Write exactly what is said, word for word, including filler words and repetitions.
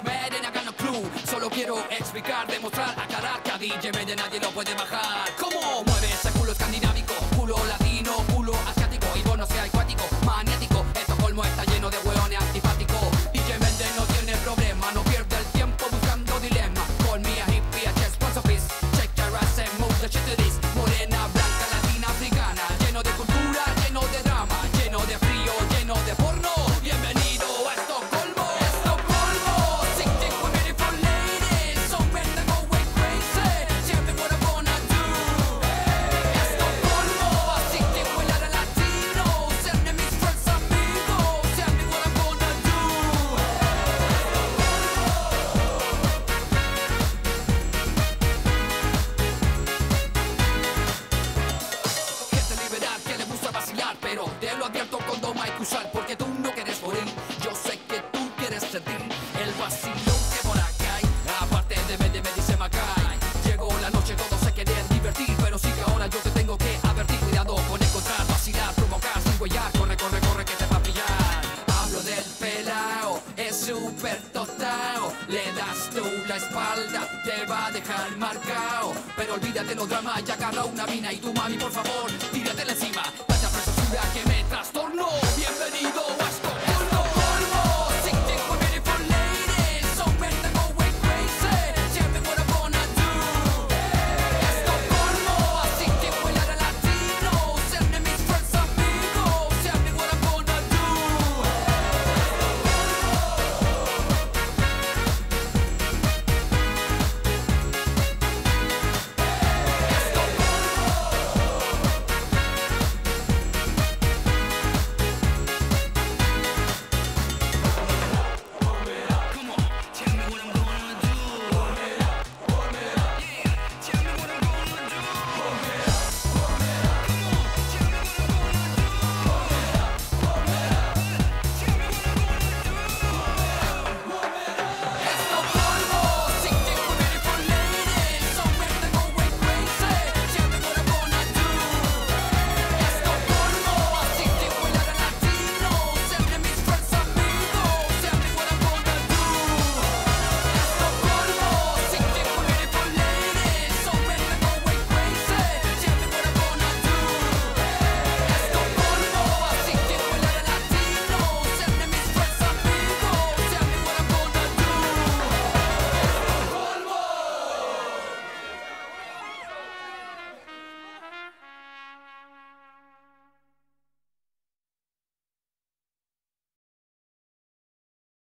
Medellín, I got no clue. Solo quiero explicar, demostrar, aclarar que a D J Medellín nadie lo puede bajar. ¿Cómo mueve ese culo escandinávico? Culo latino, culo asiático. Y vos no seas acuático, maniático. Estocolmo está lleno de hueones antipáticos. D J Medellín no tiene problema, no pierde el tiempo buscando dilema. Call me a hippie, a chest, once a piece. Check your ass and move the shit to this. Morena, blanca, latina, africana. Lleno de cultura, lleno de drama. Lleno de frío, lleno de porno. Bienvenido a Estocolmo. Estocolmo, sixteen beautiful ladies. So men that go way crazy. Tell me what I wanna do. Estocolmo, sixteen with a lot of Latinos. Send me mis friends, amigos. Tell me what I'm gonna do. Gente liberal que le gusta vacilar, pero te lo advierto con doma hay que usar, porque tú no quieres morir. Yo sé que tú quieres sentir el vacilón que por acá hay. Aparte de me, de me dice Macay. Llegó la noche, todos se quieren divertir, pero sí que ahora yo te tengo que advertir. Cuidado con encontrar, vacilar, provocar, sin huellar. Corre, corre, corre que te va a pillar. Hablo del pelao, es súper tostao. Le das tú la espalda, te va a dejar marcao. Pero olvídate los dramas, ya agarra una mina y tu mami, por favor, tíratela encima. Tanta preciosura que me trastorno.